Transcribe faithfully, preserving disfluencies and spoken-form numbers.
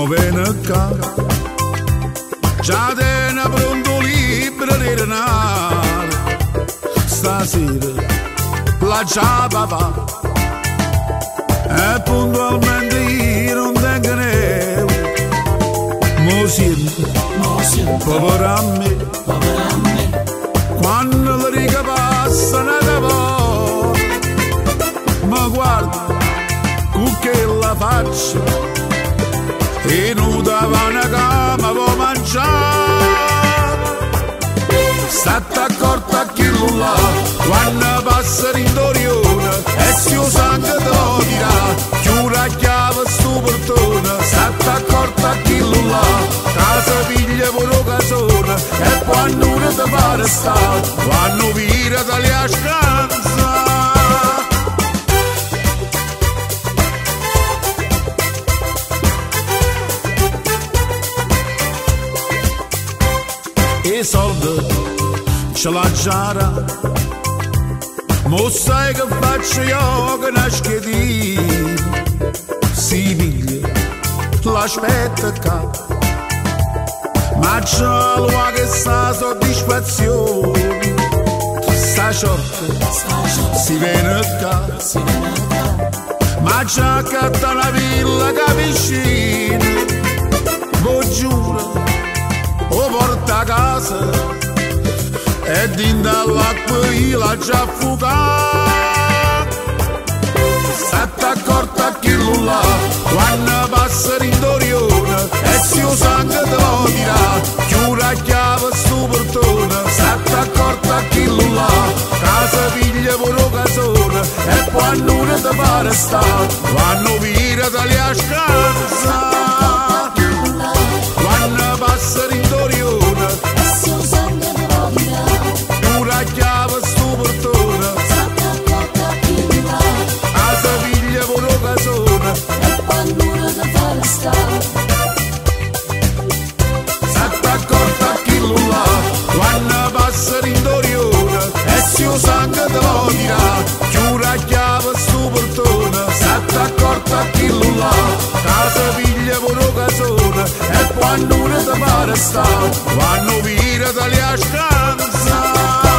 mo viene qua, già tiene pronto libro di renare, stasera la già papà, e puntualmente io non tengo neve, mo siento, povero a me, quando le righe passano da voi, ma guarda, con che la faccia, e non davanti a cama vuoi mangiare, state accorto a chi lo là, quando passa l'intorione, e se lo sangue te lo dirà, chiura a chiave sto portone, state accorto a chi lo là, casa piglia pure casone, e quando uno ti pare sta, quando vira dalle a scansa. E soldi ce l'ha già, mo sai che faccio io che nasce di si piglia, l'aspetta qua, ma c'è l'uomo che sa soddisfazione, sta sorte si viene qua, ma c'è accatta una villa che vicino, mo giuro, o porta a casa e dinda all'acqua io la già fuga, state accorto a chi lo là, quando passa l'intorione, e se lo sangue te lo dirà, chiura a chiave sto portone, state accorto a chi lo là, casa piglia pure casone, e quando uno ti pare sta, quando vira dalle a scansa, quando passa l'intorione, e se lo sangue te lo dirà, chiura a chiave sto portone, state accorto a chi lo là, casa piglia pure casone, e quando uno ti fa restare, state accorto a chi lo là, quando passa l'intorione, e se lo sangue te lo dirà, chiura a chiave sto portone, state accorto a chi lo là, casa piglia pure casone, e quando uno ti pare sta, quando vira dalle a scansa.